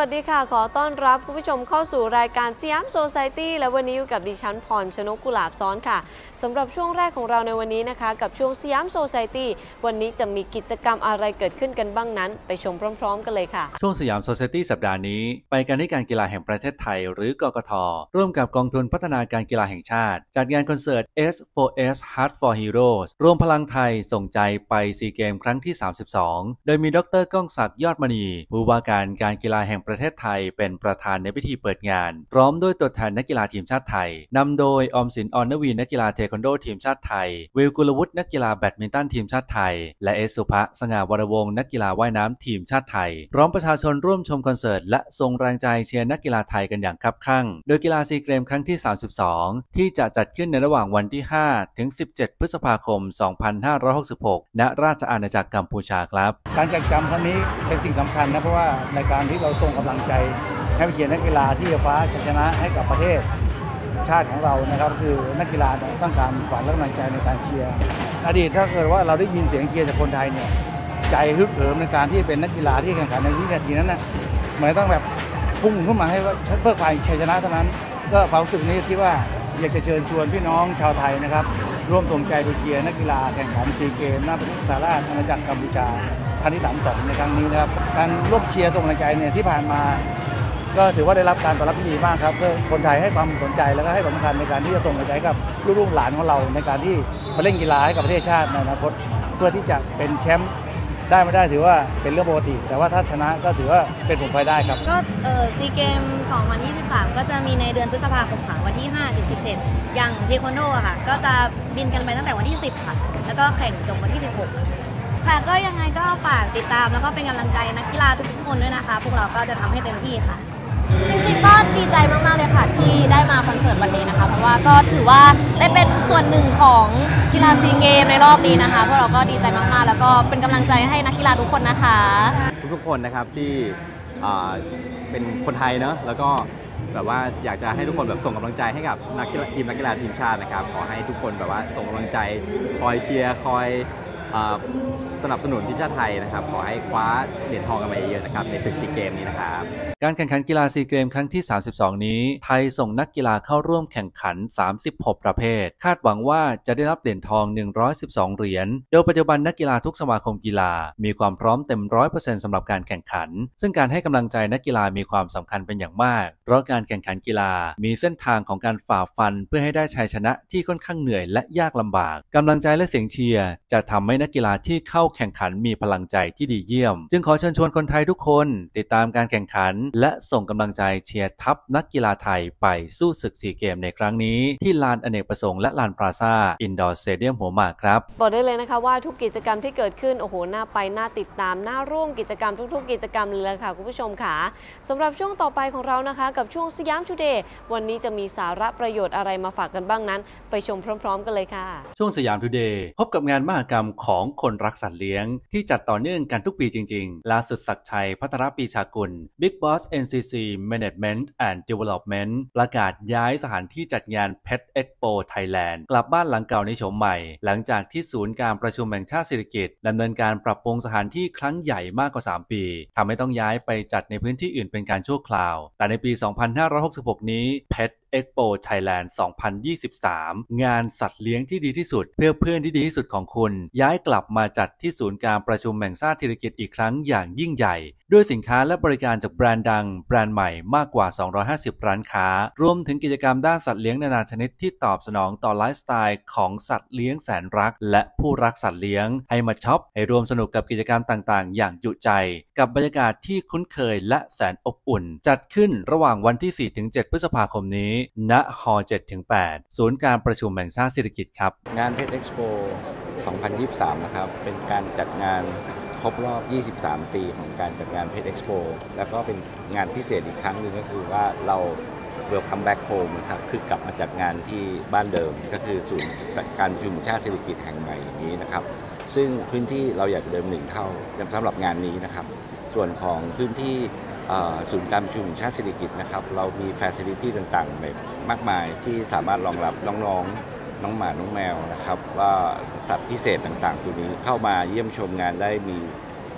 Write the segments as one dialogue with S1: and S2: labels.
S1: วัสดีค่ะขอต้อนรับคุณผู้ชมเข้าสู่รายการสยามโซไซตี้และวันนี้อยู่กับดิฉันพรชนกกุหลาบซ้อนค่ะสำหรับช่วงแรกของเราในวันนี้นะคะกับช่วงสยามโซไซตี้วันนี้จะมีกิจกรรมอะไรเกิดขึ้นกันบ้างนั้นไปชมพร้อมๆกันเลยค่ะช่วงสยามโซไซตี้สัปดาห์นี้ไปกันที่การกีฬาแห่งประเทศไทยหรือกกท.ร่วมกับกองทุนพัฒนาการกีฬาแห่งชาติจัดงานคอนเสิร์ต S4S Heart for Heroes รวมพลังไทยส่งใจไปซีเกมครั้งที่32โดยมีดร.ก้องศักดิ์ยอดมณีผู้ว่าการการกีฬาแห่งประเทศไทยเป็นประธานในพิธีเปิดงานพร้อมด้วยตัวแทนนักกีฬาทีมชาติไทยนำโดยออมสิน อรณวีนักกีฬาเทควันโดทีมชาติไทยวิลกุลวุฒินักกีฬาแบดมินตันทีมชาติไทยและเอสุภะสง่าวรวงศ์นักกีฬาว่ายน้ำทีมชาติไทยพร้อมประชาชนร่วมชมคอนเสิร์ตและส่งแรงใจเชียร์นักกีฬาไทยกันอย่างคับคั่งโดยกีฬาซีเกมครั้งที่32ที่จะจัดขึ้นในระหว่างวันที่5ถึง17พฤษภาคม2566ณราชอาณาจักรกัมพูชาครับ
S2: การแข่งขันครั้งนี้เป็นสิ่งสำคัญนะเพราะว่าในการที่เราส่งกำลังใจให้เชียร์นักกีฬาที่จะคว้าชัยชนะให้กับประเทศชาติของเรานะครับคือนักกีฬาต้องการฝันและกำลังใจในการเชียร์อดีตถ้าเกิดว่าเราได้ยินเสียงเชียร์จากคนไทยเนี่ยใจฮึกเหิมในการที่เป็นนักกีฬาที่แข่งขันในวินาทีนั้นนะเหมือนต้องแบบพุ่งขึ้นมาให้ว่าเพื่อความชัยชนะเท่านั้นก็ความรู้สึกนี้คิดว่าอยากจะเชิญชวนพี่น้องชาวไทยนะครับร่วมส่งใจไปเชียร์นักกีฬาแข่งขันซีเกมณประเทศสหราชอาณาจักรกัมพูชาครั้งที่32ในครั้งนี้นะครับการร่วมเชียร์ส่งกำลังใจเนี่ยที่ผ่านมาก็ถือว่าได้รับการตอบรับที่ดีมากครับเพื่อคนไทยให้ความสนใจแล้วก็ให้ความสำคัญในการที่จะส่งกำลังใจกับลูกหลานของเราในการที่มาเล่นกีฬาให้กับประเทศชาติในอนาคตเพื่อที่จะเป็นแชมป์ได้ไม่ได้ถือว่าเป็นเรื่องปกติแต่ว่าถ้าชนะก็ถือว่าเป็นผลพลอยได้ครับ
S3: ก็ซีเกม2023ก็จะมีในเดือนพฤษภาคมค่ะวันที่5ถึง17อย่างเทควันโดค่ะก็จะบินกันไปตั้งแต่วันที่10ค่ะแล้วก็แข่งจบวันที่16ค่ะก็ยังไงก็ฝากติดตามแล้วก็เป็นกำลังใจนักกีฬาทุกคนด้วยนะคะพวกเราก็จะทำให้เต็มที่ค่ะ
S4: จริงๆก็ดีใจมากๆเลยค่ะที่ได้มาคอนเสิร์ตวันนี้นะคะเพราะว่าก็ถือว่าได้เป็นส่วนหนึ่งของกีฬาซีเกมในรอบนี้นะคะพวกเราก็ดีใจมากๆแล้วก็เป็นกำลังใจให้นักกีฬาทุกคนนะคะ
S5: ทุกๆคนนะครับที่เป็นคนไทยเนอะแล้วก็แบบว่าอยากจะให้ทุกคนแบบส่งกำลังใจให้กับนักกีฬาทีมชาตินะครับขอให้ทุกคนแบบว่าส่งกำลังใจคอยเชียร์คอยสนับสนุนทีมชาติไทยนะครับขอให้คว้าเหรียญทองกันมาเยอะๆนะครับในศึกซีเกมนี้นะครับ
S1: การแข่งขันกีฬาซีเกมครั้งที่32นี้ไทยส่งนักกีฬาเข้าร่วมแข่งขัน36ประเภทคาดหวังว่าจะได้รับเหรียญทอง112เหรียญโดยปัจจุบันนักกีฬาทุกสมาคมกีฬามีความพร้อมเต็ม 100% สำหรับการแข่งขันซึ่งการให้กำลังใจนักกีฬามีความสำคัญเป็นอย่างมากเพราะการแข่งขันกีฬามีเส้นทางของการฝ่าฟันเพื่อให้ได้ชัยชนะที่ค่อนข้างเหนื่อยและยากลำบากกำลังใจและเสียงเชียร์จะทำให้นักกีฬาที่เข้าแข่งขันมีพลังใจที่ดีเยี่ยมจึงขอเชิญชวนคนไทยทุกคนติดตามการแข่งขันและส่งกำลังใจเชียร์ทัพนักกีฬาไทยไปสู้ศึกซีเกมในครั้งนี้ที่ลานอเนกประสงค์และลานพลาซ่าอินดอร์สเตเดียมหัวหมากครับบอกได้เลยนะคะว่าทุกกิจกรรมที่เกิดขึ้นโอ้โหน่าไปน่าติดตามน่าร่วมกิจกรรมทุกๆกิจกรรมเลยค่ะคุณผู้ชมค่ะสำหรับช่วงต่อไปของเรานะคะกับช่วงสยามทูเดย์วันนี้จะมีสาระประโยชน์อะไรมาฝากกันบ้างนั้นไปชมพร้อมๆกันเลยค่ะช่วงสยามทูเดย์พบกับงานมหกรรมของคนรักสัตว์เลี้ยงที่จัดต่อเนื่องกันทุกปีจริงๆล่าสุดศักดิ์ชัยพัทรปีชากุล Big Boss NCC Management and Development ประกาศย้ายสถานที่จัดงาน Pet Expo Thailand กลับบ้านหลังเก่าในโฉมใหม่หลังจากที่ศูนย์การประชุมแห่งชาติสิริกิติ์ดำเนินการปรับปรุงสถานที่ครั้งใหญ่มากกว่า3ปีทำให้ต้องย้ายไปจัดในพื้นที่อื่นเป็นการชั่วคราวแต่ในปี 2566 นี้ Pet Expo Thailand 2023 งานสัตว์เลี้ยงที่ดีที่สุดเพื่อเพื่อนที่ดีที่สุดของคุณย้ายกลับมาจัดที่ศูนย์การประชุมแห่งชาติสิริกิติ์อีกครั้งอย่างยิ่งใหญ่ด้วยสินค้าและบริการจากแบรนด์ดังแบรนด์ใหม่มากกว่า250ร้านค้ารวมถึงกิจกรรมด้านสัตว์เลี้ยงนานาชนิดที่ตอบสนองต่อไลฟ์สไตล์ของสัตว์เลี้ยงแสนรักและผู้รักสัตว์เลี้ยงให้มาช็อปให้รวมสนุกกับกิจกรรมต่างๆอย่างจุใจกับบรรยากาศที่คุ้นเคยและแสนอบอุ่นจัดขึ้นระหว่างวันที่ 4-7 พฤษภาคมนี้ณฮอ 7-8 ศูนย์การประชุมแห่งชาติสิริกิติ์ครับ
S6: งาน Pet Expo 2023 นะครับเป็นการจัดงานครบรอบ 23 ปีของการจัดงาน Pet Expo แล้วก็เป็นงานพิเศษอีกครั้งหนึ่งก็คือว่าเรา Welcome Back Home นะครับคือกลับมาจัดงานที่บ้านเดิมก็คือศูนย์การประชุมแห่งชาติสิริกิติ์แห่งใหม่อย่างนี้นะครับซึ่งพื้นที่เราอยากเดิม1 เท่าสำหรับงานนี้นะครับส่วนของพื้นที่ศูนย์การประชุมแห่งชาติสิริกิติ์นะครับเรามี Facility ต่างๆแบบมากมายที่สามารถรองรับน้องๆน้องหมาน้องแมวนะครับว่าสัตว์พิเศษต่างๆตัวนี้เข้ามาเยี่ยมชมงานได้มี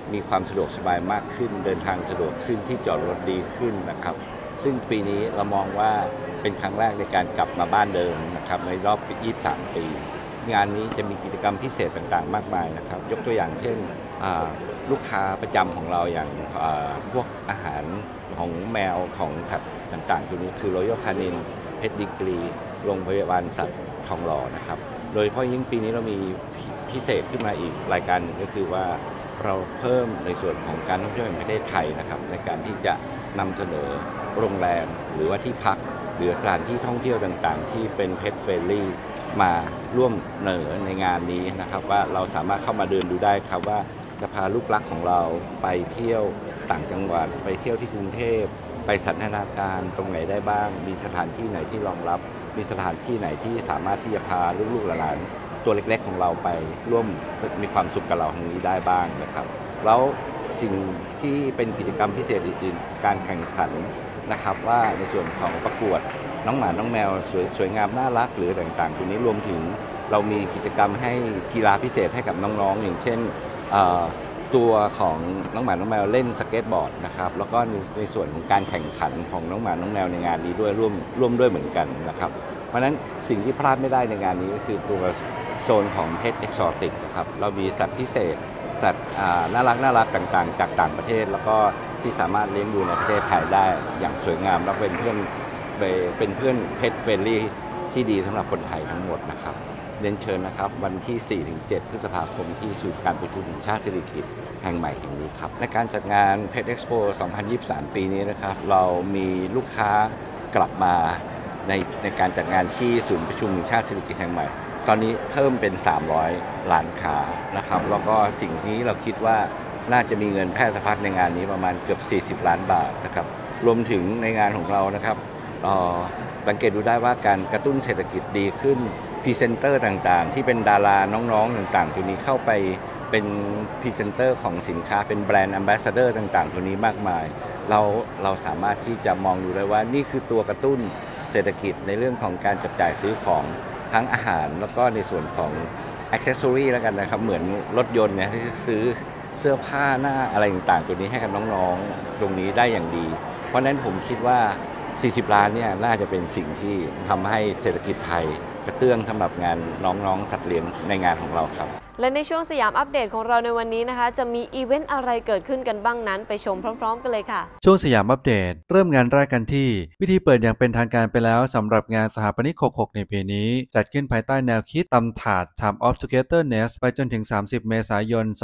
S6: มีความสะดวกสบายมากขึ้นเดินทางสะดวกขึ้นที่จอดรถดีขึ้นนะครับซึ่งปีนี้เรามองว่าเป็นครั้งแรกในการกลับมาบ้านเดิมนะครับในรอบ23 ปีงานนี้จะมีกิจกรรมพิเศษต่างๆมากมายนะครับยกตัวอย่างเช่นลูกค้าประจำของเราอย่างพวกอาหารของแมวของสัตว์ต่างๆตัวนี้คือ Royal Canin Pedigree โรงพยาบาลสัตว์ทองหล่อนะครับโดยเฉพาะยิ่งปีนี้เรามีพิเศษขึ้นมาอีกรายการก็คือว่าเราเพิ่มในส่วนของการท่องเที่ยวแห่งประเทศไทยนะครับในการที่จะนำเสนอโรงแรมหรือว่าที่พักหรือสถานที่ท่องเที่ยวต่างๆที่เป็นเพจเฟรนลี่มาร่วมเสนอในงานนี้นะครับว่าเราสามารถเข้ามาเดินดูได้ครับว่าจะพาลูกหลานของเราไปเที่ยวต่างจังหวัดไปเที่ยวที่กรุงเทพไปสันทนาการตรงไหนได้บ้างมีสถานที่ไหนที่รองรับมีสถานที่ไหนที่สามารถที่จะพาลูกๆหลานตัวเล็กๆของเราไปร่วมมีความสุขกับเราทางนี้ได้บ้างนะครับแล้วสิ่งที่เป็นกิจกรรมพิเศษอื่นๆการแข่งขันนะครับว่าในส่วนของประกวดน้องหมาน้องแมวสวยงามน่ารักหรือต่างๆตรงนี้รวมถึงเรามีกิจกรรมให้กีฬาพิเศษให้กับน้องๆอย่างเช่นตัวของน้องหมาน้องแมวเล่นสเก็ตบอร์ดนะครับแล้วก็ในส่วนของการแข่งขันของน้องหมาน้องแมวในงานนี้ด้วยร่วมด้วยเหมือนกันนะครับเพราะฉะนั้นสิ่งที่พลาดไม่ได้ในงานนี้ก็คือตัวโซนของเพชรเอ็กซอติกนะครับเรามีสัตว์พิเศษสัตว์น่ารักต่างๆจากต่างประเทศแล้วก็ที่สามารถเลี้ยงดูในประเทศไทยได้อย่างสวยงามและเป็นเพื่อนเพชรเฟรนลี่ที่ดีสำหรับคนไทยทั้งหมดนะครับเรียนเชิญนะครับวันที่ 4-7 พฤษภาคมที่ศูนย์การประชุมแห่งชาติสิริกิติ์แห่งใหม่แห่งนี้ครับในการจัดงาน Pet Expo 2023 ปีนี้นะครับเรามีลูกค้ากลับมาในการจัดงานที่ศูนย์ประชุมแห่งชาติสิริกิติ์แห่งใหม่ตอนนี้เพิ่มเป็น300ล้านค้านะครับแล้วก็สิ่งนี้เราคิดว่าน่าจะมีเงินแพร่สะพัดในงานนี้ประมาณเกือบ40 ล้านบาทนะครับรวมถึงในงานของเรานะครับสังเกตดูได้ว่าการกระตุ้นเศรษฐกิจดีขึ้นพรีเซนเตอร์ต่างๆที่เป็นดาราน้องๆต่างๆตัวนี้เข้าไปเป็นพรีเซนเตอร์ของสินค้าเป็นแบรนด์แอมบาสเดอร์ต่างๆตัวนี้มากมายเราสามารถที่จะมองดูได้ว่านี่คือตัวกระตุ้นเศรษฐกิจในเรื่องของการจับจ่ายซื้อของทั้งอาหารแล้วก็ในส่วนของอ็อกเซสซอรี่แล้วกันนะครับเหมือนรถยนต์เนี่ยที่ซื้อเสื้อผ้าหน้าอะไรต่างๆตัวนี้ให้กับน้องๆตรงนี้ได้อย่างดีเพราะฉะนั้นผมคิดว่า40 ล้านเนี่ยน่าจะเป็นสิ่งที่ทำให้เศรษฐกิจไทยกระเตื้องสำหรับงานน้องๆสัตว์เลี้ยงในงานของเราครับ
S7: และในช่วงสยามอัปเดตของเราในวันนี้นะคะจะมีอีเวนต์อะไรเกิดขึ้นกันบ้างนั้นไปชมพร้อมๆกันเลยค่ะ
S1: ช่วงสยามอัปเดตเริ่มงานแรกกันที่พิธีเปิดอย่างเป็นทางการไปแล้วสำหรับงานสถาปนิก66ในปีนี้จัดขึ้นภายใต้แนวคิดตำถาด Time of Togetherness ไปจนถึง30 เมษายน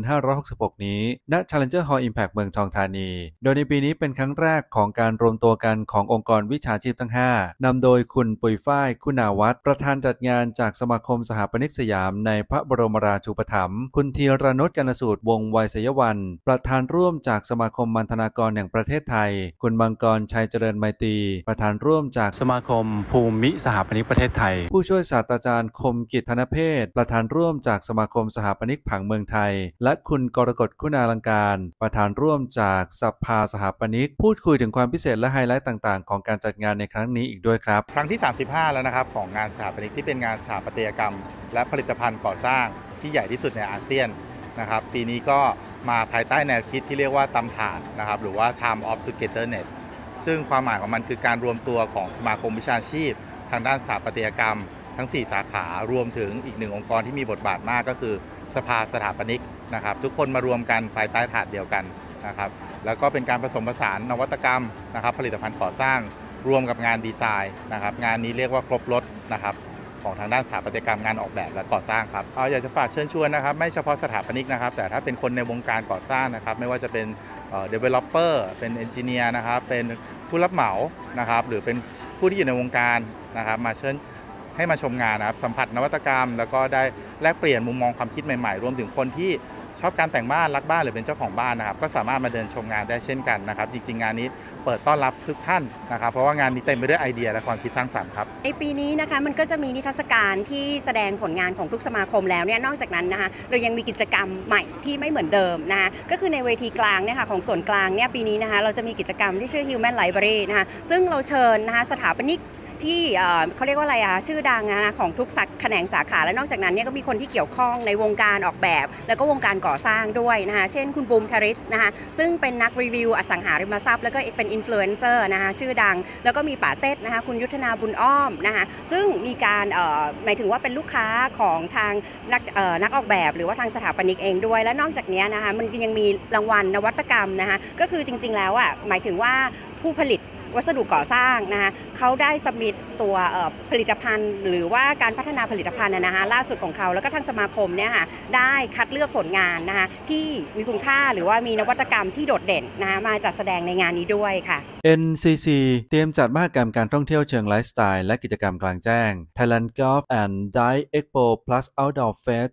S1: 2566 นี้ณ Challenger Hall Impact เมืองทองธานีโดยในปีนี้เป็นครั้งแรกของการรวมตัวกันขององค์กรวิชาชีพทั้ง5นำโดยคุณปุยฝ้ายคุณาวัฒน์ประธานจัดงานจากสมาคมสถาปนิกสยามในพระบรมราชูปถัมภ์คุณธีรนุช กนสูตรวงศ์ไวยสยวรรณประธานร่วมจากสมาคมมัณฑนากรแห่งประเทศไทยคุณมังกรชัยเจริญไมตรีประธานร่วมจากสมาคมภูมิสถาปนิกประเทศไทยผู้ช่วยศาสตราจารย์คมกิจธนเพศประธานร่วมจากสมาคมสถาปนิกผังเมืองไทยและคุณกรกฎคุณาลังการประธานร่วมจากสภาสถาปนิกพูดคุยถึงความพิเศษและไฮไลท์ต่างๆของการจัดงานในครั้งนี้อีกด้วยครับ
S2: ครั้งที่35แล้วนะครับของงานสถาปนิกที่เป็นงานสถาปัตยกรรมและผลิตภัณฑ์ก่อสร้างที่ใหญ่ที่สุดในอาเซียนนะครับปีนี้ก็มาภายใต้แนวคิดที่เรียกว่าตำถาดนะครับหรือว่า Time of Togetherness ซึ่งความหมายของมันคือการรวมตัวของสมาคมวิชาชีพทางด้านสถาปัตยกรรมทั้ง4สาขารวมถึงอีก1องค์กรที่มีบทบาทมากก็คือสภาสถาปนิกนะครับทุกคนมารวมกันภายใต้ถาดเดียวกันนะครับแล้วก็เป็นการผสมผสานนวัตกรรมนะครับผลิตภัณฑ์ก่อสร้างรวมกับงานดีไซน์นะครับงานนี้เรียกว่าครบรสนะครับของทางด้านสถาปัตยกรรมงานออกแบบและก่อสร้างครับอยากจะฝากเชิญชวนนะครับไม่เฉพาะสถาปนิกนะครับแต่ถ้าเป็นคนในวงการก่อสร้างนะครับไม่ว่าจะเป็นdeveloper เป็น engineer นะครับเป็นผู้รับเหมานะครับหรือเป็นผู้ที่อยู่ในวงการนะครับมาเชิญให้มาชมงานนะครับสัมผัสนวัตกรรมแล้วก็ได้แลกเปลี่ยนมุมมองความคิดใหม่ๆรวมถึงคนที่ชอบการแต่งบ้านรักบ้านหรือเป็นเจ้าของบ้านนะครับก็สามารถมาเดินชมงานได้เช่นกันนะครับจริงๆงานนี้เปิดต้อนรับทุกท่านนะครับเพราะว่างานนี้เต็มไปด้วยไอเดียและความคิดสร้างสรรค์ครับ
S8: ในปีนี้นะคะมันก็จะมีนิทรรศการที่แสดงผลงานของทุกสมาคมแล้วเนี่ยนอกจากนั้นนะคะเรายังมีกิจกรรมใหม่ที่ไม่เหมือนเดิมนะคะก็คือในเวทีกลางเนี่ยค่ะของส่วนกลางเนี่ยปีนี้นะคะเราจะมีกิจกรรมที่ชื่อ Human Library นะคะซึ่งเราเชิญนะคะสถาปนิกที่เขาเรียกว่าอะไรชื่อดังนะของทุกแขนงสาขาและนอกจากนั้นเนี่ยก็มีคนที่เกี่ยวข้องในวงการออกแบบแล้วก็วงการก่อสร้างด้วยนะคะเช่นคุณบูมคาริสนะคะซึ่งเป็นนักรีวิวอสังหาริมทรัพย์แล้วก็เป็นอินฟลูเอนเซอร์นะคะชื่อดังแล้วก็มีป๋าเต้ดนะคะคุณยุทธนาบุญอ้อมนะคะซึ่งมีการหมายถึงว่าเป็นลูกค้าของทางนักออกแบบหรือว่าทางสถาปนิกเองด้วยและนอกจากนี้นะคะมันยังมีรางวัลนวัตกรรมนะคะก็คือจริงๆแล้วหมายถึงว่าผู้ผลิตวัสดุก่อสร้างนะคะเขาได้สมิธตัวผลิตภัณฑ์หรือว่าการพัฒนาผลิตภัณฑ์นะคะล่าสุดของเขาแล้วก็ทางสมาคมเนี่ยค่ะได้คัดเลือกผลงานนะคะที่มีคุณค่าหรือว่ามีนวัตกรรมที่โดดเด่นนะคะมาจัดแสดงในงานนี้ด้วยค่ะ
S1: NCC เตรียมจัดมหกรรมการท่องเที่ยวเชิงไลฟ์สไตล์และกิจกรรมกลางแจ้ง Thailand Golf and Dive Expo Plus Outdoor Fest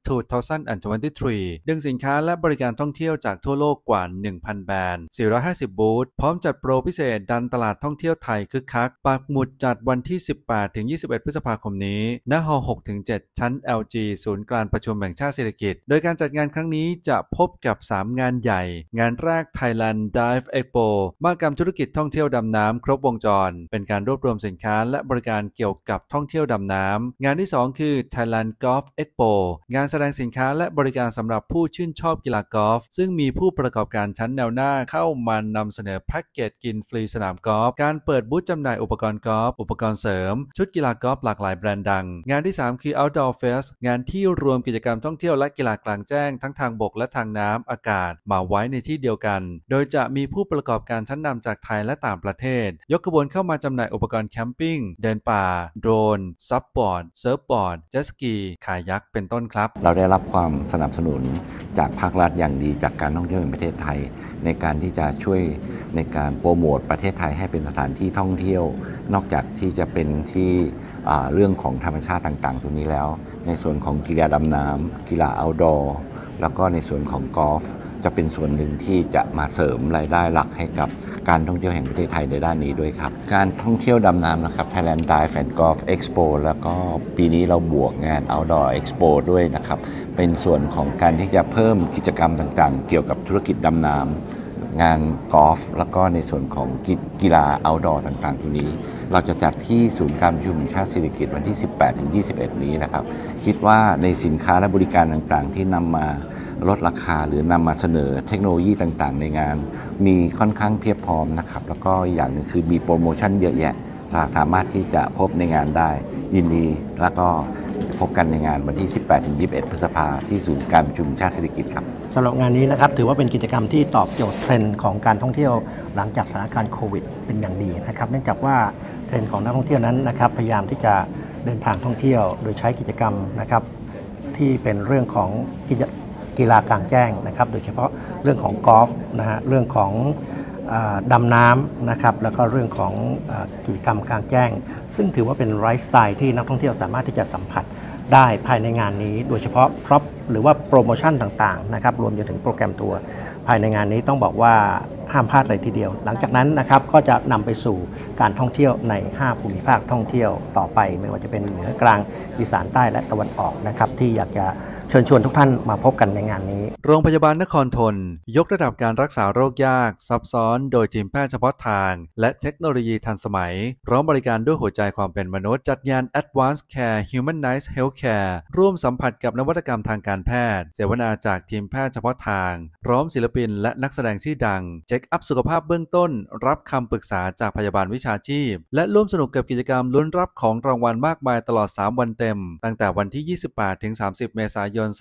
S1: 2023 ดึงสินค้าและบริการท่องเที่ยวจากทั่วโลกกว่า 1,000 แบรนด์ 450 บูธพร้อมจัดโปรพิเศษดันตลาดท่องเที่ยวไทยคึกคักปักหมุดจัดวันที่ 18-21 พฤษภาคมนี้ณ ฮ. 6-7 ชั้น LG ศูนย์การประชุมแห่งชาติเศรษฐกิจโดยการจัดงานครั้งนี้จะพบกับ 3 งานใหญ่งานแรก Thailand Dive Expo มหกรรมธุรกิจท่องเที่ยวดำน้ำครบวงจรเป็นการรวบรวมสินค้าและบริการเกี่ยวกับท่องเที่ยวดำน้ำงานที่ 2 คือ Thailand Golf Expo งานแสดงสินค้าและบริการสำหรับผู้ชื่นชอบกีฬากอล์ฟซึ่งมีผู้ประกอบการชั้นแนวหน้าเข้ามานำเสนอแพ็กเกจกินฟรีสนามกอล์ฟการเปิดบูธจำหน่ายอุปกรณ์กอล์ฟอุปกรณ์เสริมชุดกีฬากอล์ฟหลากหลายแบรนด์ดังงานที่ 3 คือ Outdoor Fest งานที่รวมกิจกรรมท่องเที่ยวและกีฬากลางแจ้งทั้งทางบกและทางน้ำอากาศมาไว้ในที่เดียวกันโดยจะมีผู้ประกอบการชั้นนำจากไทยและต่างประเทศยกขบวนเข้ามาจำหน่ายอุปกรณ์แคมปิ้งเดินป่าโดรนซับบอร์ดเซิร์ฟบอร์ดเจ็ตสกีคายักเป็นต้นครับ
S6: เราได้รับความสนับสนุนจากภาครัฐอย่างดีจากการท่องเที่ยวแห่งประเทศไทยในการที่จะช่วยในการโปรโมทประเทศไทยให้เป็นสถานที่ท่องเที่ยวนอกจากที่จะเป็นที่เรื่องของธรรมชาติต่างๆตรงนี้แล้วในส่วนของกีฬาดำน้ำกีฬาเอาท์ดอร์แล้วก็ในส่วนของกอล์ฟจะเป็นส่วนหนึ่งที่จะมาเสริมรายได้หลักให้กับการท่องเที่ยวแห่งประเทศไทยในด้านนี้ด้วยครับการท่องเที่ยวดำน้ำนะครับ Thailand Dive and Golf Expo แล้วก็ปีนี้เราบวกงาน Outdoor Expo ด้วยนะครับเป็นส่วนของการที่จะเพิ่มกิจกรรมต่างๆเกี่ยวกับธุรกิจดำน้ำงานกอล์ฟแล้วก็ในส่วนของกีฬา Outdoor ต่างๆตรงนี้เราจะจัดที่ศูนย์การประชุมแห่งชาติเศรษฐกิจวันที่ 18-21 นี้นะครับคิดว่าในสินค้าและบริการต่างๆที่นำมาลดราคาหรือนำมาเสนอเทคโนโลยีต่างๆในงานมีค่อนข้างเพียบพร้อมนะครับแล้วก็อย่างหนึ่งคือมีโปรโมชั่นเยอะแยะสามารถที่จะพบในงานได้ยินดีแล้วก็จะพบกันในงานวันที่ 18-21 พฤษภาคมที่ศูนย์การประชุมชาติเศรษฐกิจครับ
S9: สำหรับงานนี้นะครับถือว่าเป็นกิจกรรมที่ตอบโจทย์เทรนด์ของการท่องเที่ยวหลังจากสถานการณ์โควิดเป็นอย่างดีนะครับเนื่องจากว่าเทรนด์ของนักท่องเที่ยวนั้นนะครับพยายามที่จะเดินทางท่องเที่ยวโดยใช้กิจกรรมนะครับที่เป็นเรื่องของกีฬากลางแจ้งนะครับโดยเฉพาะเรื่องของกอล์ฟนะฮะเรื่องของดำน้ำนะครับแล้วก็เรื่องของกิจกรรมกลางแจ้งซึ่งถือว่าเป็นไลฟ์สไตล์ที่นักท่องเที่ยวสามารถที่จะสัมผัสได้ภายในงานนี้โดยเฉพาะพร็อพหรือว่าโปรโมชั่นต่างๆนะครับรวมจนถึงโปรแกรมทัวร์ภายในงานนี้ต้องบอกว่าห้ามพลาดเลยทีเดียวหลังจากนั้นนะครับก็จะนำไปสู่การท่องเที่ยวใน5ภูมิภาคท่องเที่ยวต่อไปไม่ว่าจะเป็นเหนือกลางอีสานใต้และตะวันออกนะครับที่อยากจะเชิญชวนทุกท่านมาพบกันในงานนี้
S1: โรงพยาบาลนครธนยกระดับการรักษาโรคยากซับซ้อนโดยทีมแพทย์เฉพาะทางและเทคโนโลยีทันสมัยพร้อมบริการด้วยหัวใจความเป็นมนุษย์จัดงาน Advanced Care Humanized Healthcare ร่วมสัมผัสกับนวัตกรรมทางการแพทย์เสวนาจากทีมแพทย์เฉพาะทางพร้อมศิลปินและนักแสดงชื่อดังเช็คอัพสุขภาพเบื้องต้นรับคำปรึกษาจากพยาบาลวิชาชีพและร่วมสนุกกับกิจกรรมลุ้นรับของรางวัลมากมายตลอด3วันเต็มตั้งแต่วันที่ 28-30 เมษายน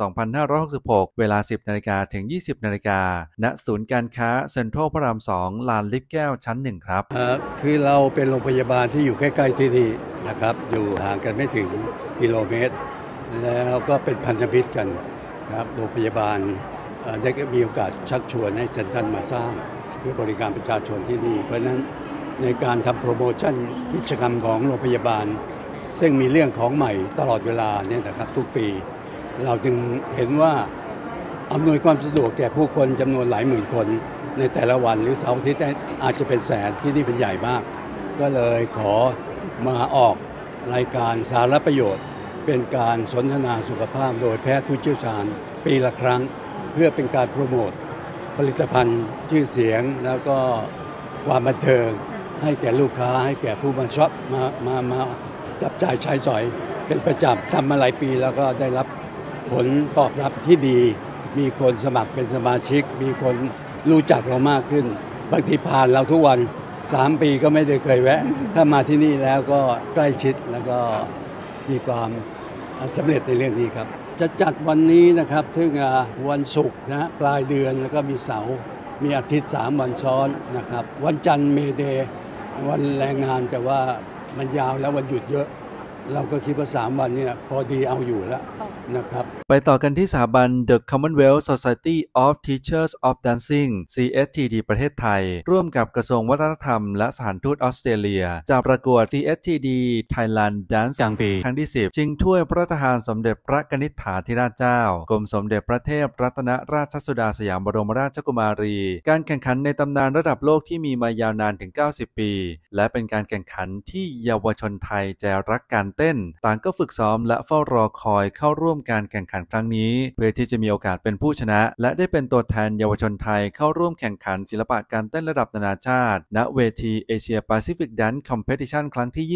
S1: 2566 เวลา 10 นาฬิกาถึง 20 นาฬิกาณศูนย์การค้าเซ็นทรัลพระราม 2 ลานลิฟต์แก้วชั้น 1 ครับ
S10: คือเราเป็นโรงพยาบาลที่อยู่ใกล้ๆที่นี่นะครับอยู่ห่างกันไม่ถึงกิโลเมตรแล้วก็เป็นพันธมิตรกันครับโรงพยาบาลได้มีโอกาสชักชวนให้เซ็นทรัลมาสร้างเพื่อบริการประชาชนที่นี่เพราะฉะนั้นในการทำโปรโมชั่นกิจกรรมของโรงพยาบาลซึ่งมีเรื่องของใหม่ตลอดเวลาเนี่ยนะครับทุกปีเราจึงเห็นว่าอำนวยความสะดวกแก่ผู้คนจำนวนหลายหมื่นคนในแต่ละวันหรือเสาร์อาทิตย์อาจจะเป็นแสนที่นี่เป็นใหญ่มากก็เลยขอมาออกรายการสาระประโยชน์เป็นการสนทนาสุขภาพโดยแพทย์ผู้เชี่ยวชาญปีละครั้งเพื่อเป็นการโปรโมทผลิตภัณฑ์ชื่อเสียงแล้วก็ความบันเทิงให้แก่ลูกค้าให้แก่ผู้มาช็อปมาจับจ่ายใช้สอยเป็นประจำทำมาหลายปีแล้วก็ได้รับผลตอบรับที่ดีมีคนสมัครเป็นสมาชิกมีคนรู้จักเรามากขึ้นบางทีผ่านเราทุกวัน3 ปีก็ไม่ได้เคยแวะถ้ามาที่นี่แล้วก็ใกล้ชิดแล้วก็มีความสำเร็จในเรื่องนี้ครับจะจัดวันนี้นะครับซึ่งวันศุกร์นะปลายเดือนแล้วก็มีเสาร์มีอาทิตย์3 วันซ้อนนะครับวันจันทร์เมเดย์วันแรงงานแต่ว่ามันยาวแล้ววันหยุดเยอะเราก็คิดว่า3 วันเนี่ยพอดีเอาอยู่แล้วนะครับ
S1: ไปต่อกันที่สถาบัน The Commonwealth Society of Teachers of Dancing CSTD ประเทศไทยร่วมกับกระทรวงวัฒนธรรมและสถานทูตออสเตรเลียจัดประกวด CSTD Thailand Dance กลางปีครั้งที่ 10 ชิงถ้วยพระราชทานสมเด็จพระกนิษฐาธิราชเจ้ากรมสมเด็จพระเทพรัตนราชสุดาสยามบรมราชกุมารีการแข่งขันในตำนานระดับโลกที่มีมายาวนานถึง90 ปีและเป็นการแข่งขันที่เยาวชนไทยใจรักการเต้นต่างก็ฝึกซ้อมและเฝ้ารอคอยเข้าร่วมการแข่งขันครั้งนี้เพื่อที่จะมีโอกาสเป็นผู้ชนะและได้เป็นตัวแทนเยาวชนไทยเข้าร่วมแข่งขันศิลปะการเต้นระดับนานาชาติณเวทีเอเชียแปซิฟิกแดนซ์คอมเพติชันครั้งที่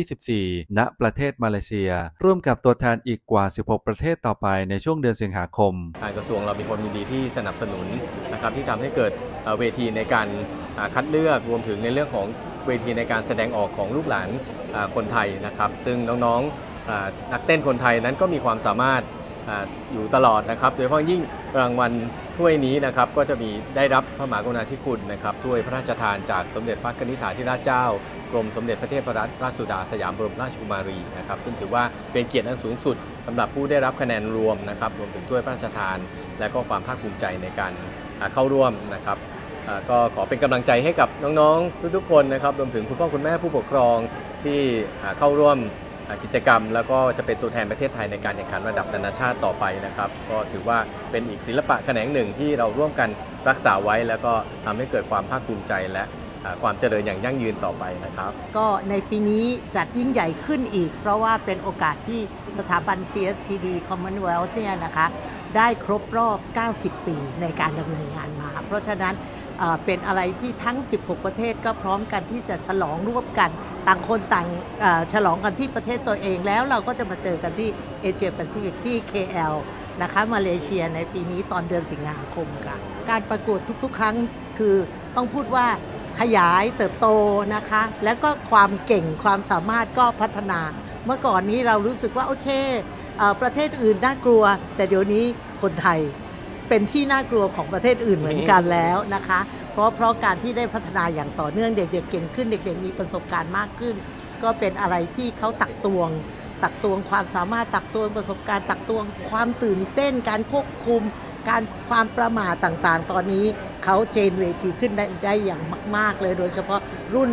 S1: 24 ณ ประเทศมาเลเซียร่วมกับตัวแทนอีกกว่า 16 ประเทศต่อไปในช่วงเดือนสิงหาคม
S5: ทางกระทรวงเรามีความยินดีที่สนับสนุนนะครับที่ทำให้เกิดเวทีในการคัดเลือกรวมถึงในเรื่องของเวทีในการแสดงออกของลูกหลานคนไทยนะครับซึ่งน้องๆนักเต้นคนไทยนั้นก็มีความสามารถอยู่ตลอดนะครับโดยเฉพาะยิ่งรางวัลถ้วยนี้นะครับก็จะมีได้รับพระมหากรุณาธิคุณนะครับถ้วยพระราชทานจากสมเด็จพระกนิษฐาธิราชเจ้ากรมสมเด็จพระเทพรัตนราชสุดาสยามบรมราชกุมารีนะครับซึ่งถือว่าเป็นเกียรติอันสูงสุดสำหรับผู้ได้รับคะแนนรวมนะครับรวมถึงถ้วยพระราชทานและก็ความภาคภูมิใจในการเข้าร่วมนะครับก็ขอเป็นกำลังใจให้กับน้องๆทุกๆคนนะครับรวมถึงคุณพ่อคุณแม่ผู้ปกครองที่เข้าร่วมกิจกรรมแล้วก็จะเป็นตัวแทนประเทศไทยในการแข่งขันระดับนานาชาติต่อไปนะครับก็ถือว่าเป็นอีกศิลปะแขนงหนึ่งที่เราร่วมกันรักษาไว้แล้วก็ทำให้เกิดความภาคภูมิใจและความเจริญอย่างยั่งยืนต่อไปนะครับ
S11: ก็ในปีนี้จัดยิ่งใหญ่ขึ้นอีกเพราะว่าเป็นโอกาสที่สถาบัน CSTD Commonwealth เนี่ยนะคะได้ครบรอบ 90 ปีในการดำเนินงานมาเพราะฉะนั้นเป็นอะไรที่ทั้ง 16 ประเทศก็พร้อมกันที่จะฉลองร่วมกันต่างคนต่างฉลองกันที่ประเทศตัวเองแล้วเราก็จะมาเจอกันที่เอเชียแปซิฟิกที่ KL นะคะมาเลเซียในปีนี้ตอนเดือนสิงหาคมค่ะการประกวดทุกๆครั้งคือต้องพูดว่าขยายเติบโตนะคะแล้วก็ความเก่งความสามารถก็พัฒนาเมื่อก่อนนี้เรารู้สึกว่าโอเคประเทศอื่นน่ากลัวแต่เดี๋ยวนี้คนไทยเป็นที่น่ากลัวของประเทศอื่นเหมือนกันแล้วนะคะเพราะการที่ได้พัฒนาอย่างต่อเนื่องเด็กๆเก่งขึ้นเด็กๆมีประสบการณ์มากขึ้นก็เป็นอะไรที่เขาตักตวงความสามารถตักตวงประสบการณ์ตักตวงความตื่นเต้นการควบคุมความประมาทต่างๆตอนนี้เขาเจนเวทีขึ้นได้อย่างมากๆเลยโดยเฉพาะรุ่น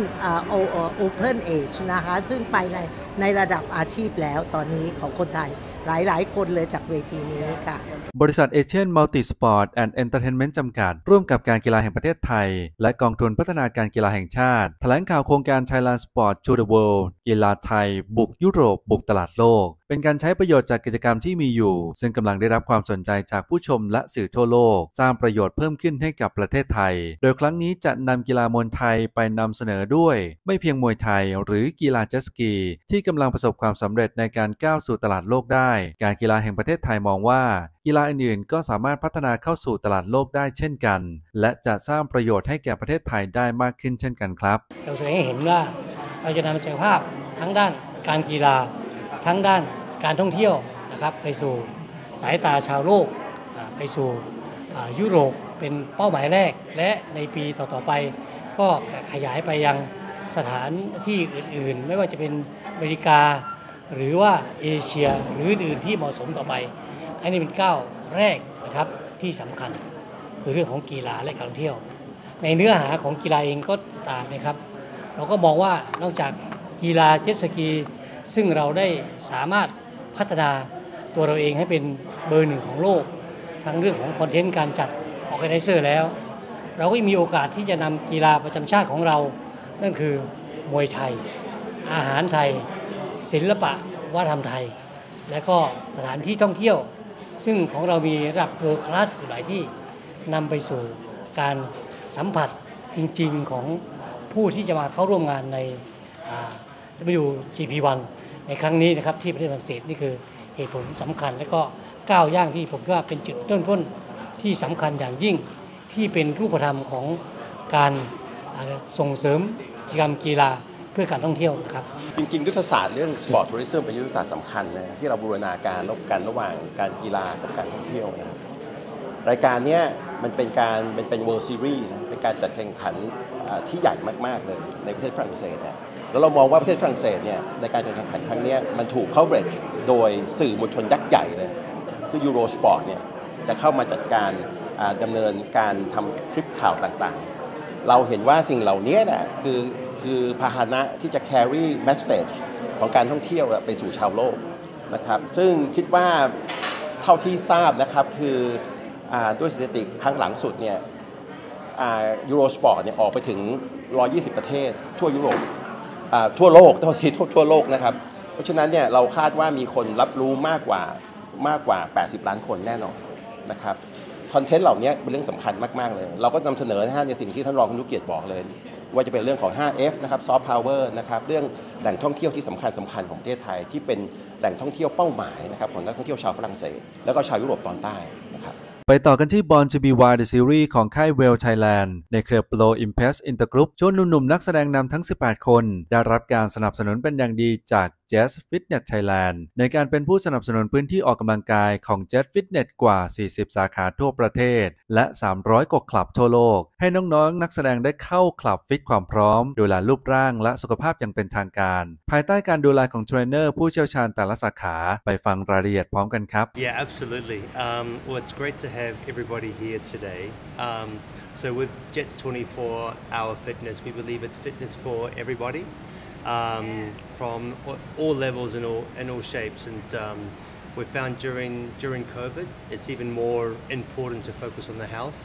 S11: Open Age นะคะซึ่งไปในระดับอาชีพแล้วตอนนี้ของคนไทยหลายคนเลยจากเวทีนี้ค่ะ
S1: บริษัทเอเชียนมัลติสปอร์ตแอนด์เอนเตอร์เทนเมนต์จำกัดร่วมกับการกีฬาแห่งประเทศไทยและกองทุนพัฒนาการกีฬาแห่งชาติแถลงข่าวโครงการ Thailand Sport to the World กีฬาไทยบุกยุโรปบุกตลาดโลกเป็นการใช้ประโยชน์จากกิจกรรมที่มีอยู่ซึ่งกำลังได้รับความสนใจจากผู้ชมและสื่อทั่วโลกสร้างประโยชน์เพิ่มขึ้นให้กับประเทศไทยโดยครั้งนี้จะนำกีฬามวยไทยไปนำเสนอด้วยไม่เพียงมวยไทยหรือกีฬาเจ็ตสกีที่กำลังประสบความสำเร็จในการก้าวสู่ตลาดโลกได้การกีฬาแห่งประเทศไทยมองว่ากีฬาอื่นๆก็สามารถพัฒนาเข้าสู่ตลาดโลกได้เช่นกันและจะสร้างประโยชน์ให้แก่ประเทศไทยได้มากขึ้นเช่นกันครับ
S12: เราแสดงให้เห็นว่าเราจะนำศักยภาพทั้งด้านการกีฬาทั้งด้านการท่องเที่ยวนะครับไปสู่สายตาชาวโลกไปสู่ยุโรปเป็นเป้าหมายแรกและในปีต่อๆไปก็ขยายไปยังสถานที่อื่นๆไม่ว่าจะเป็นอเมริกาหรือว่าเอเชียหรืออื่นๆที่เหมาะสมต่อไปอันนี้เป็นก้าวแรกนะครับที่สำคัญคือเรื่องของกีฬาและการท่องเที่ยวในเนื้อหาของกีฬาเองก็ตามนะครับเราก็มองว่านอกจากกีฬาเจ็ตสกีซึ่งเราได้สามารถพัฒนาตัวเราเองให้เป็นเบอร์หนึ่งของโลกทั้งเรื่องของคอนเทนต์การจัดออร์แกไนเซอร์แล้วเราก็มีโอกาสที่จะนำกีฬาประจำชาติของเรานั่นคือมวยไทยอาหารไทยศิลปะวัฒนธรรมไทยและก็สถานที่ท่องเที่ยวซึ่งของเรามีระดับเวิลด์คลาสอยู่หลายที่นำไปสู่การสัมผัสจริงๆของผู้ที่จะมาเข้าร่วมงานในWGP1 ในครั้งนี้นะครับที่ประเทศฝรั่งเศสนี่คือเหตุผลสำคัญและก็ก้าวย่างที่ผมว่าเป็นจุดเริ่มต้นที่สำคัญอย่างยิ่งที่เป็นรูปธรรมของการส่งเสริมกิจกรรมกีฬาเพื่อการท่องเที่ยวครับ
S13: จริงๆยุทธศาสตร์เรื่องสปอร์ตทัวริซึมเป็นยุทธศาสตร์สำคัญนะที่เราบูรณาการระหว่างการกีฬากับการท่องเที่ยวนะครับรายการนี้มันเป็น World Series นะเป็นการจัดแข่งขันที่ใหญ่มากๆเลยในประเทศฝรั่งเศสนะแล้วเรามองว่าประเทศฝรั่งเศสเนี่ยในการจัดแข่งขันครั้งนี้มันถูก coverage โดยสื่อมวลชนยักษ์ใหญ่เลยซึ่ง Eurosport เนี่ยจะเข้ามาจัดการดำเนินการทำคลิปข่าวต่างๆเราเห็นว่าสิ่งเหล่านี้นะคือพาหนะที่จะ carry message ของการท่องเที่ยวไปสู่ชาวโลกนะครับซึ่งคิดว่าเท่าที่ทราบนะครับคือด้วยสถิติครั้งหลังสุดเนี่ยEurosport เนี่ยออกไปถึง120ประเทศทั่วยุโรปทั่วโลกทั่วโลกนะครับเพราะฉะนั้นเนี่ยเราคาดว่ามีคนรับรู้มากกว่า80ล้านคนแน่นอนนะครับคอนเทนต์เหล่านี้เป็นเรื่องสำคัญมากๆเลยเราก็นำเสนอในสิ่งที่ท่านรองคุณยุเกียรติบอกเลยว่าจะเป็นเรื่องของ 5F นะครับ Soft Power นะครับเรื่องแหล่งท่องเที่ยวที่สำคัญของประเทศไทยที่เป็นแหล่งท่องเที่ยวเป้าหมายนะครับของนักท่องเที่ยวชาวฝรั่งเศสแล้วก็ชาวยุโรปตอนใต้นะครับ
S1: ไปต่อกันที่ Born to be Wild The Series ของค่าย Well Thailand ในเครือ Pro Impact Intergroup ชวนหนุ่มๆนักแสดงนำทั้ง18คนได้รับการสนับสนุนเป็นอย่างดีจาก Jazz Fitness Thailand ในการเป็นผู้สนับสนุนพื้นที่ออกกำลังกายของ Jazz Fitness กว่า40สาขาทั่วประเทศและ300กว่าคลับทั่วโลกให้น้องๆนักแสดงได้เข้าคลับฟิตความพร้อมดูแลรูปร่างและสุขภาพอย่างเป็นทางการภายใต้การดูแลของเทรนเนอร์ผู้เชี่ยวชาญแต่ละสาขาไปฟังรายละเอียดพร้อมกันครับ
S14: Yeah, absolutely. Well, it's great to have everybody here today. So with Jets 24-hour fitness, we believe it's fitness for everybody, from all levels and all shapes. And we found during COVID, it's even more important to focus on the health.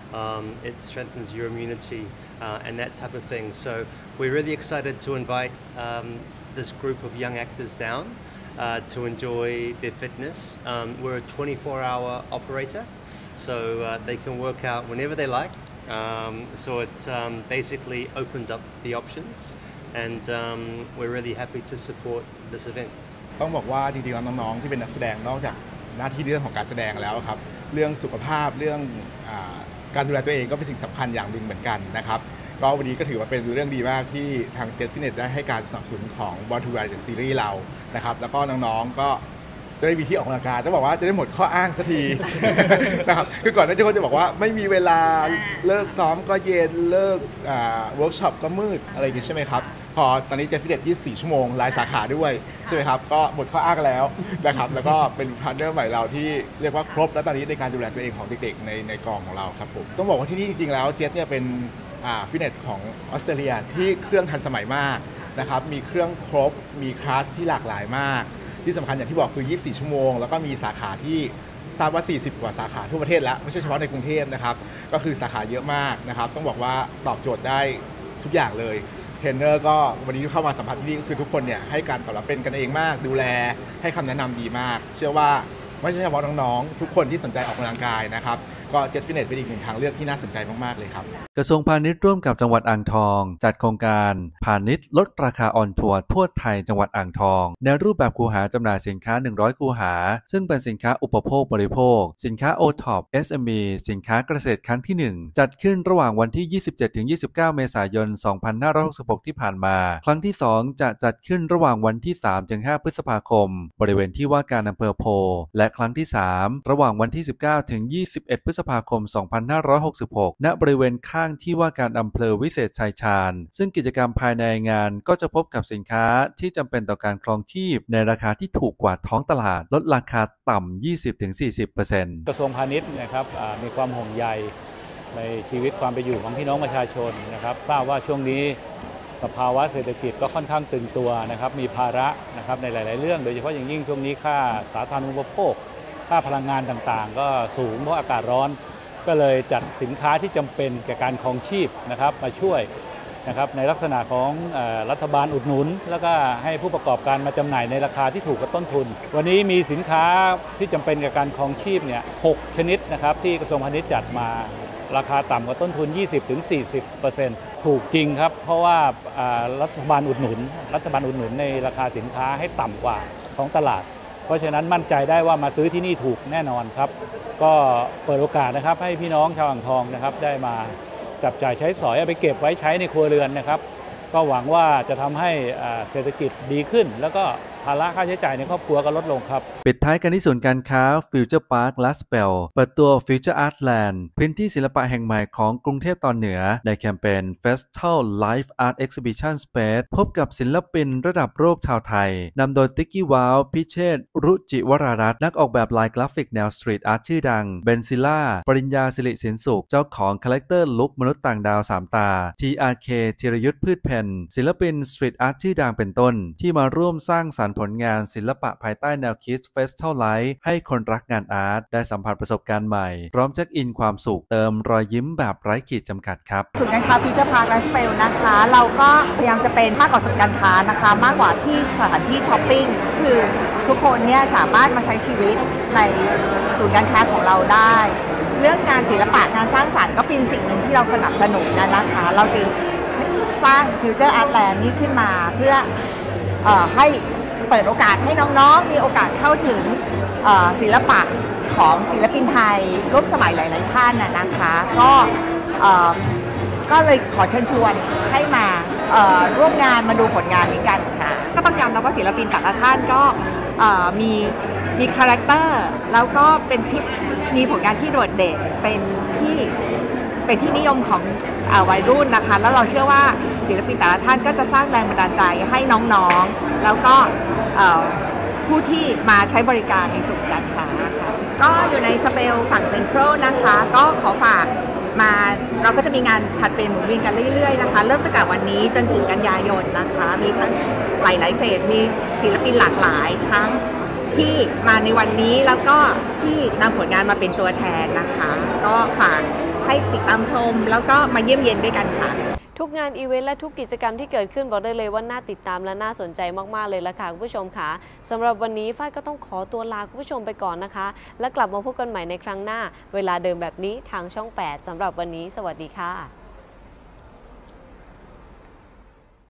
S14: It strengthens your immunity and that type of thing. So we're really excited to invite this group of young actors down to enjoy their fitness. We're a 24-hour operator, so they can work out whenever they like. So it basically opens up the options, and we're really happy to support this event.
S15: ต้องบอกว่าจริงๆแล้วน้องๆที่เป็นนักแสดงนอกจากหน้าที่เรื่องของการแสดงแล้วครับเรื่องสุขภาพเรื่องการดูแลตัวเองก็เป็นสิ่งสำคัญอย่างหนึ่งเหมือนกันนะครับก็วันนี้ก็ถือว่าเป็นเรื่องดีมากที่ทาง Jet Fitness ได้ให้การสนับสนุนของ Born to be Wild The Series เรานะครับแล้วก็น้องๆก็จะได้มีที่ออกกำลังกายต้องบอกว่าจะได้หมดข้ออ้างสักที นะครับคือก่อนหน้านี้คนจะบอกว่าไม่มีเวลาเลิกซ้อมก็เย็นเลิกเวิร์กช็อปก็มืดอะไรอย่างนี้ใช่ไหมครับพอตอนนี้ Jet Fitness 24 ชั่วโมงรายสาขาด้วยใช่ไหมครับก็หมดข้ออ้างแล้วนะครับแล้วก็เป็นพาร์ทเนอร์ใหม่เราที่เรียกว่าครบแล้วตอนนี้ในการดูแลตัวเองของเด็กๆในกองของเราครับผมต้องบอกว่าที่นี่จริงๆแล้ว Jet เนี่ยเป็นฟิตเนสของออสเตรเลียที่เครื่องทันสมัยมากนะครับมีเครื่องครบมีคลาสที่หลากหลายมากที่สำคัญอย่างที่บอกคือ24ชั่วโมงแล้วก็มีสาขาที่ทราบว่า40กว่าสาขาทั่วประเทศแล้วไม่ใช่เฉพาะในกรุงเทพนะครับก็คือสาขาเยอะมากนะครับต้องบอกว่าตอบโจทย์ได้ทุกอย่างเลยเทรนเนอร์ก็วันนี้เข้ามาสัมผัสที่นี่ก็คือทุกคนเนี่ยให้การตอบรับเป็นกันเองมากดูแลให้คำแนะนำดีมากเชื่อว่าไม่ใช่เฉพาะน้องๆทุกคนที่สนใจออกกำลังกายนะครับก็ Jet Fitness เป็นอีกหนึ่งทางเลือกที่น่าสนใจมากๆเลยครับ
S1: กระทรวงพาณิชย์ร่วมกับจังหวัดอ่างทองจัดโครงการพาณิชย์ลดราคาออนทัวร์ทั่วไทยจังหวัดอ่างทองในรูปแบบคูหาจำหน่ายสินค้า100คูหาซึ่งเป็นสินค้าอุปโภคบริโภคสินค้า OTOP SME สินค้าเกษตรครั้งที่1จัดขึ้นระหว่างวันที่ 27-29 เมษายน 2566 ที่ผ่านมาครั้งที่2จะจัดขึ้นระหว่างวันที่ 3-5 พฤษภาคมบริเวณที่ว่าการอำเภอโพและครั้งที่3ระหว่างวันที่ 19-21 พฤษภาคม 2566 ณ บริเวณข้างที่ว่าการอำเภอวิเศษชัยชาญซึ่งกิจกรรมภายในงานก็จะพบกับสินค้าที่จำเป็นต่อการครองชีพในราคาที่ถูกกว่าท้องตลาดลดราคาต่ำ 20-40%
S16: กระทรวงพาณิชย์นะครับมีความห่วงใยในชีวิตความเป็นอยู่ของพี่น้องประชาชนนะครับทราบว่าช่วงนี้สภาวะเศรษฐกิจก็ค่อนข้างตึงตัวนะครับมีภาระนะครับในหลายๆเรื่องโดยเฉพาะอย่างยิ่งช่วงนี้ค่าสาธารณูปโภคค่าพลังงานต่างๆก็สูงเพราะอากาศร้อนก็เลยจัดสินค้าที่จำเป็นแก่การครองชีพนะครับมาช่วยนะครับในลักษณะของรัฐบาลอุดหนุนแล้วก็ให้ผู้ประกอบการมาจำหน่ายในราคาที่ถูกกว่าต้นทุนวันนี้มีสินค้าที่จำเป็นแก่การครองชีพเนี่ย6ชนิดนะครับที่กระทรวงพาณิชย์จัดมาราคาต่ำกว่าต้นทุน 20-40% ถูกจริงครับเพราะว่ารัฐบาลอุดหนุนในราคาสินค้าให้ต่ำกว่าของตลาดเพราะฉะนั้นมั่นใจได้ว่ามาซื้อที่นี่ถูกแน่นอนครับก็เปิดโอกาสนะครับให้พี่น้องชาวอ่างทองนะครับได้มาจับจ่ายใช้สอยเอาไปเก็บไว้ใช้ในครัวเรือนนะครับก็หวังว่าจะทำให้เศรษฐกิจดีขึ้นแล้วก็ภาระค่าใช้จ่ายในครอบครัวก็ลดลงครับ
S1: ปิดท้ายกันที่ศูนย์การค้า Future Park Laspel เปิดตัว Future Art Land พื้นที่ศิลปะแห่งใหม่ของกรุงเทพตอนเหนือในแคมเปญ Festival Live Art Exhibition Space พบกับศิลปินระดับโลกชาวไทยนำโดยติ๊กกี้ว้าวพิเชษฐ์รุจิวรารัตน์นักออกแบบลายกราฟิกแนวสตรีทอาร์ตชื่อดังเบนซิล่าปริญญาศิริสินสุขเจ้าของคาแรคเตอร์ลุคมนุษย์ต่างดาว3ตา TRK ธีรยุทธพืชเพนศิลปินสตรีทอาร์ตชื่อดังเป็นต้นที่มาร่วมสร้างสรรค์ผลงานศิลปะภายใต้แนวคิด Festival Life ให้คนรักงานอาร์ตได้สัมผัสประสบการณ์ใหม่พร้อมเช็คอินความสุขเติมรอยยิ้มแบบไร้ขีดจำกัดครับ
S17: ศูนย์การค้า Future Park Laspel นะคะเราก็พยายามจะเป็นมากกว่าศูนย์การค้านะคะมากกว่าที่สถานที่ช้อปปิ้งคือทุกคนเนี่ยสามารถมาใช้ชีวิตในศูนย์การค้าของเราได้เรื่องงานศิลปะงานสร้างสรรค์ก็เป็นสิ่งหนึ่งที่เราสนับสนุนนะคะเราจึงสร้าง Future Art Land นี้ขึ้นมาเพื่อให้เปิดโอกาสให้น้องๆมีโอกาสเข้าถึงศิลปะของศิลปินไทยร่วมสมัยหลายๆท่านนะคะก็เลยขอเชิญชวนให้มาร่วมงานมาดูผลงานนี้กันค่ะก็ต้องยอมรับว่าศิลปินแต่ละท่านก็มีคาแรคเตอร์แล้วก็เป็นที่มีผลงานที่โดดเด่นเป็นที่นิยมของวัยรุ่นนะคะแล้วเราเชื่อว่าศิลปินแต่ละท่านก็จะสร้างแรงบันดาลใจให้น้องๆแล้วก็ผู้ที่มาใช้บริการในศูนย์การค้าค่ะก็อยู่ในสเปลฝั่งเซ็นทรัลนะคะก็ขอฝากมาเราก็จะมีงานผัดเปลี่ยนหมุนเวียนกันเรื่อยๆนะคะเริ่มตั้งแต่วันนี้จนถึงกันยายนนะคะมีทั้งหลายๆเฟสมีศิลปินหลากหลายทั้งที่มาในวันนี้แล้วก็ที่นำผลงานมาเป็นตัวแทนนะคะก็ฝากให้ติดตามชมแล้วก็มาเยี่ยมเยียนด้วยกันค่ะ
S7: ทุกงานอีเวนต์และทุกกิจกรรมที่เกิดขึ้นบอกได้เลยว่าน่าติดตามและน่าสนใจมากๆเลยละค่ะคุณผู้ชมค่ะสำหรับวันนี้ฝ้ายก็ต้องขอตัวลาคุณผู้ชมไปก่อนนะคะและกลับมาพบกันใหม่ในครั้งหน้าเวลาเดิมแบบนี้ทางช่อง 8สำหรับวันนี้สวัสดีค่ะ